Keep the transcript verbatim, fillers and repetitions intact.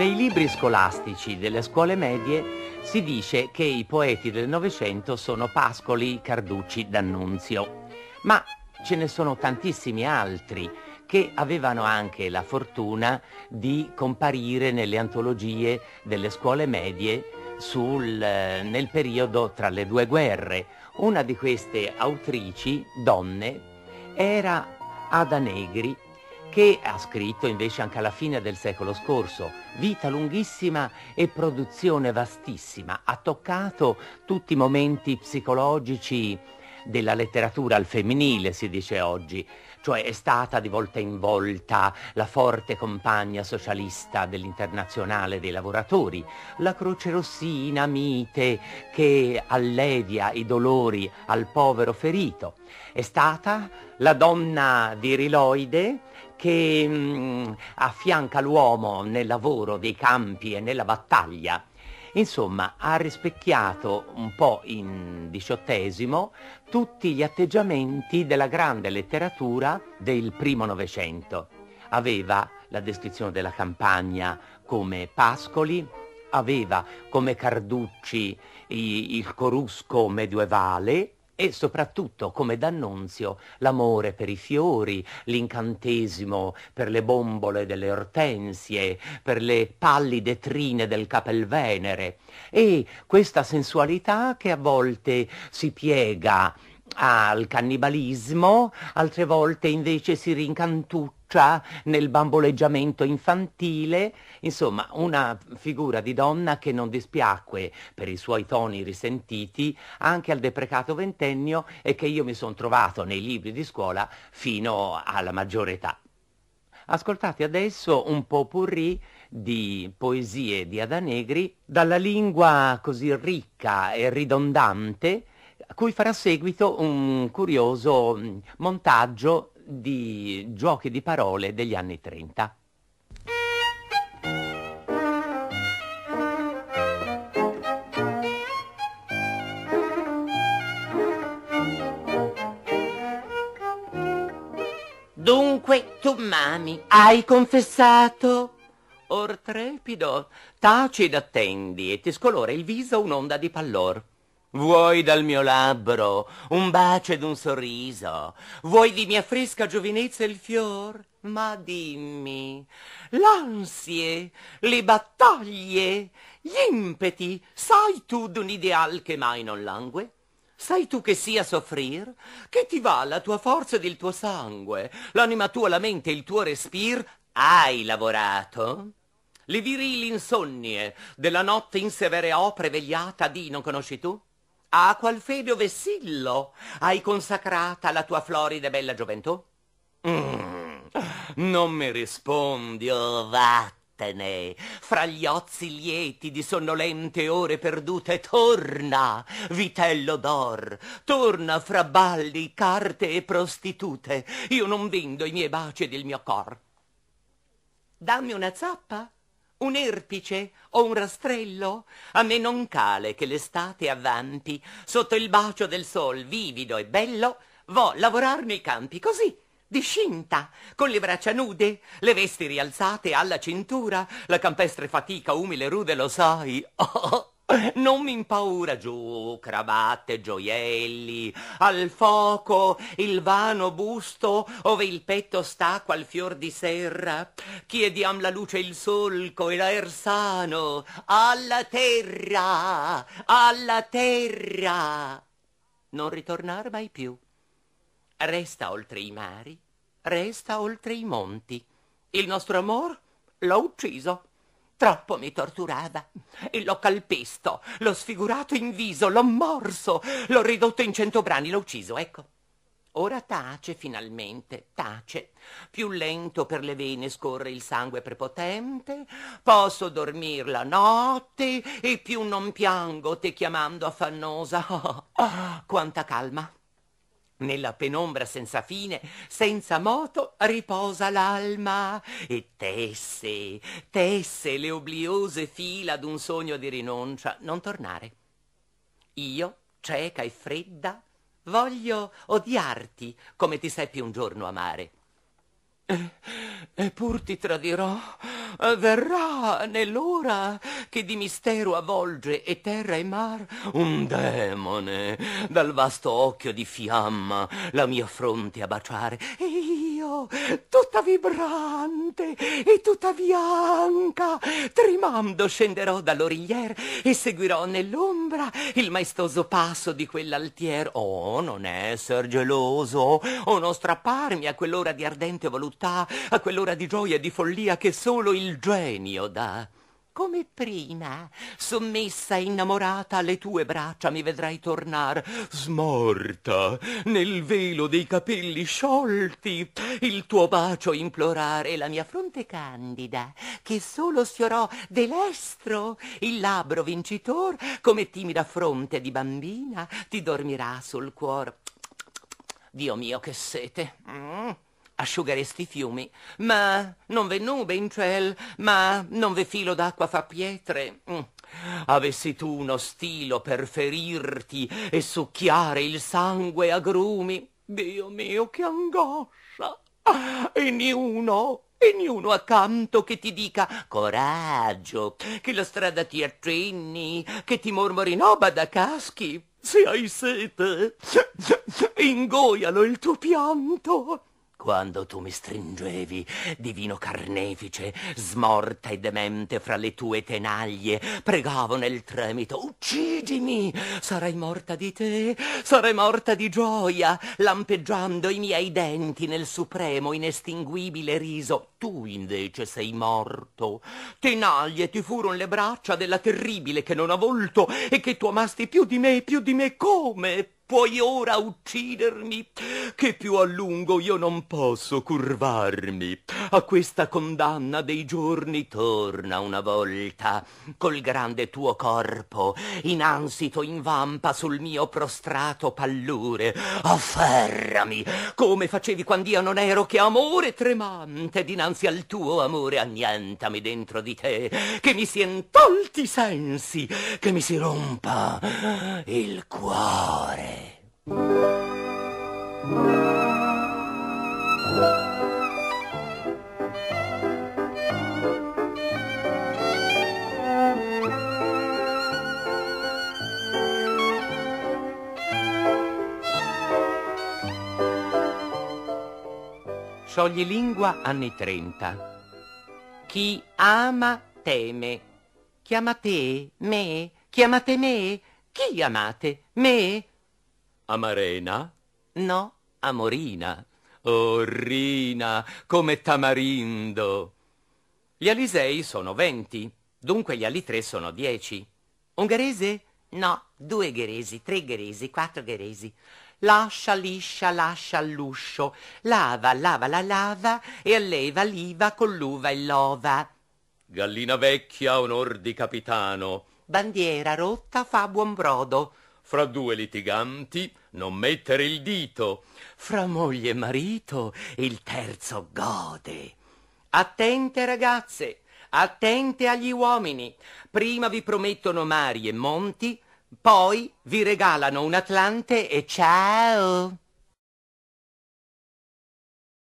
Nei libri scolastici delle scuole medie si dice che i poeti del Novecento sono Pascoli, Carducci, D'Annunzio, ma ce ne sono tantissimi altri che avevano anche la fortuna di comparire nelle antologie delle scuole medie sul, nel periodo tra le due guerre. Una di queste autrici, donne, era Ada Negri, che ha scritto invece anche alla fine del secolo scorso. Vita lunghissima e produzione vastissima. Ha toccato tutti i momenti psicologici della letteratura al femminile, si dice oggi. Cioè è stata di volta in volta la forte compagna socialista dell'Internazionale dei lavoratori, la crocerossina mite che allevia i dolori al povero ferito. È stata la donna viriloide che mh, affianca l'uomo nel lavoro dei campi e nella battaglia. Insomma, ha rispecchiato un po' in diciottesimo tutti gli atteggiamenti della grande letteratura del primo Novecento. Aveva la descrizione della campagna come Pascoli, aveva come Carducci i, il corusco medievale, e soprattutto come D'Annunzio l'amore per i fiori, l'incantesimo per le bombole delle ortensie, per le pallide trine del Capelvenere, e questa sensualità che a volte si piega al cannibalismo, altre volte invece si rincantuccia nel bamboleggiamento infantile. Insomma, una figura di donna che non dispiacque per i suoi toni risentiti anche al deprecato ventennio e che io mi sono trovato nei libri di scuola fino alla maggiore età. Ascoltate adesso un pot-pourri di poesie di Ada Negri dalla lingua così ricca e ridondante, a cui farà seguito un curioso montaggio di giochi di parole degli anni trenta. Dunque tu m'ami, hai confessato? Or trepido, taci ed attendi, e ti scolora il viso un'onda di pallor. Vuoi dal mio labbro un bacio ed un sorriso? Vuoi di mia fresca giovinezza il fior? Ma dimmi, l'ansie, le battaglie, gli impeti, sai tu d'un ideal che mai non langue? Sai tu che sia soffrir? Che ti va la tua forza ed il tuo sangue, l'anima tua, la mente, il tuo respir? Hai lavorato? Le virili insonnie della notte in severe opere vegliata di non conosci tu? A qual fede o vessillo hai consacrata la tua florida e bella gioventù? Mm, non mi rispondi, oh vattene, fra gli ozi lieti di sonnolente ore perdute, torna, vitello d'or, torna fra balli, carte e prostitute, io non vendo i miei baci ed il mio cor. Dammi una zappa, un erpice o un rastrello, a me non cale che l'estate avvampi, sotto il bacio del sol vivido e bello, vo lavorar nei campi così, discinta, con le braccia nude, le vesti rialzate alla cintura, la campestre fatica umile e rude, lo sai, oh, non mi impaura, giù, cravatte, gioielli, al foco, il vano busto, ove il petto sta qual fior di serra, chiediam la luce, il solco e l'aer sano, alla terra, alla terra, non ritornar mai più. Resta oltre i mari, resta oltre i monti. Il nostro amor l'ho ucciso, troppo mi torturava, e l'ho calpesto, l'ho sfigurato in viso, l'ho morso, l'ho ridotto in cento brani, l'ho ucciso, ecco. Ora tace finalmente, tace, più lento per le vene scorre il sangue prepotente, posso dormir la notte e più non piango te chiamando affannosa. Oh, oh, quanta calma! Nella penombra senza fine, senza moto, riposa l'alma e tesse, tesse le obliose fila d'un sogno di rinuncia, non tornare. Io, cieca e fredda, voglio odiarti come ti seppi un giorno amare. E, e pur ti tradirò, verrà nell'ora che di mistero avvolge e terra e mar un demone dal vasto occhio di fiamma la mia fronte a baciare, e io tutta vibrante e tutta bianca tremando scenderò dall'origlier e seguirò nell'ombra il maestoso passo di quell'altier. Oh, non esser geloso, o non strapparmi a quell'ora di ardente voluttà, a quell'ora di gioia e di follia che solo il genio dà. Come prima, sommessa e innamorata, alle tue braccia mi vedrai tornar, smorta nel velo dei capelli sciolti, il tuo bacio implorare e la mia fronte candida, che solo sfiorò delestro, il labbro vincitor, come timida fronte di bambina, ti dormirà sul cuor. Dio mio, che sete! Mm. Asciugeresti i fiumi, ma non v'è nube in ciel, ma non v'è filo d'acqua fa pietre. Mm. Avessi tu uno stilo per ferirti e succhiare il sangue a grumi, Dio mio, che angoscia! E niuno, e niuno accanto che ti dica coraggio, che la strada ti accenni, che ti mormori no bada caschi. Se hai sete, ingoialo il tuo pianto. Quando tu mi stringevi, divino carnefice, smorta e demente fra le tue tenaglie, pregavo nel tremito, uccidimi, sarai morta di te, sarai morta di gioia, lampeggiando i miei denti nel supremo inestinguibile riso. Tu invece sei morto, tenaglie ti furono le braccia della terribile che non ha volto e che tu amasti più di me, più di me come? Puoi ora uccidermi, che più a lungo io non posso curvarmi a questa condanna dei giorni. Torna una volta col grande tuo corpo inansito in vampa sul mio prostrato pallure, afferrami come facevi quand'io non ero che amore tremante dinanzi al tuo amore. Annientami dentro di te, che mi sien tolti i sensi, che mi si rompa il cuore. Scioglilingua anni trenta. Chi ama teme. Chiamate me? Chiamate me? Chi amate? Me? Amarena? No, Amorina. Oh, Rina, come tamarindo. Gli alisei sono venti, dunque gli alitré sono dieci. Ungherese? No, due gheresi, tre gheresi, quattro gheresi. Lascia, liscia, lascia all'uscio, lava, lava la lava e alleva l'iva con l'uva e l'ova. Gallina vecchia, onor di capitano. Bandiera rotta fa buon brodo. Fra due litiganti non mettere il dito. Fra moglie e marito il terzo gode. Attente ragazze, attente agli uomini. Prima vi promettono mari e monti, poi vi regalano un Atlante e ciao.